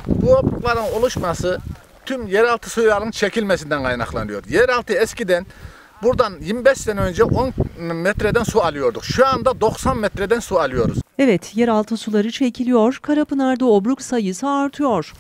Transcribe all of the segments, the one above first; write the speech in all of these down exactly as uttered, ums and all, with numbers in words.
Bu obrukların oluşması tüm yeraltı sularının çekilmesinden kaynaklanıyor. Yeraltı eskiden buradan yirmi beş sene önce on metreden su alıyorduk. Şu anda doksan metreden su alıyoruz. Evet, yeraltı suları çekiliyor, Karapınar'da obruk sayısı artıyor.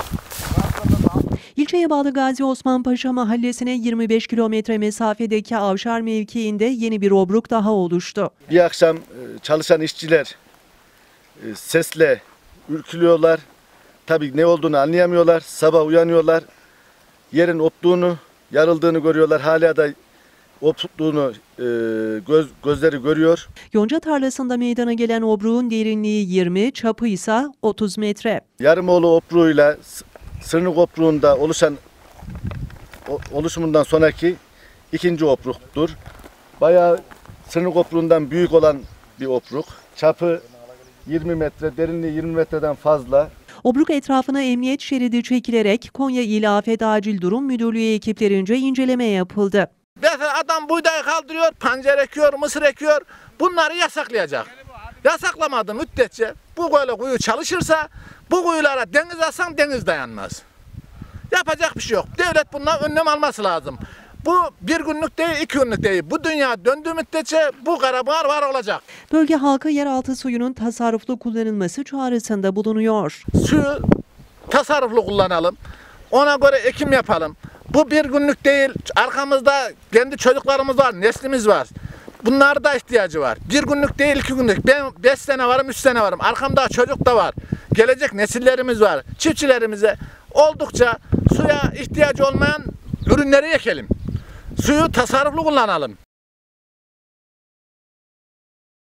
İlçeye bağlı Gazi Osman Paşa mahallesine yirmi beş kilometre mesafedeki Avşar mevkiinde yeni bir obruk daha oluştu. Bir akşam çalışan işçiler sesle ürkülüyorlar. Tabii ne olduğunu anlayamıyorlar. Sabah uyanıyorlar. Yerin optuğunu, yarıldığını görüyorlar. Hala da optuğunu e, göz, gözleri görüyor. Yonca tarlasında meydana gelen obruğun derinliği yirmi, çapı ise otuz metre. Yarımoğlu obruğuyla Sırnık obruğunda oluşan oluşumundan sonraki ikinci obruktur. Bayağı Sırnık obruğundan büyük olan bir obruk. Çapı yirmi metre, derinliği yirmi metreden fazla. Obruk etrafına emniyet şeridi çekilerek Konya İl Afet Acil Durum Müdürlüğü ekiplerince inceleme yapıldı. Mesela adam buğday kaldırıyor, pancar ekiyor, mısır ekiyor. Bunları yasaklayacak. Yasaklamadığı müddetçe bu böyle kuyu çalışırsa bu kuyulara deniz atsan deniz dayanmaz. Yapacak bir şey yok. Devlet bundan önlem alması lazım. Bu bir günlük değil, iki günlük değil. Bu dünya döndüğü müddetçe bu Karapınar var olacak. Bölge halkı yeraltı suyunun tasarruflu kullanılması çağrısında bulunuyor. Suyu tasarruflu kullanalım. Ona göre ekim yapalım. Bu bir günlük değil. Arkamızda kendi çocuklarımız var, neslimiz var. Bunlara da ihtiyacı var. Bir günlük değil, iki günlük. Ben beş sene varım, üç sene varım. Arkamda çocuk da var. Gelecek nesillerimiz var. Çiftçilerimize oldukça suya ihtiyacı olmayan ürünleri ekelim. Suyu tasarruflu kullanalım.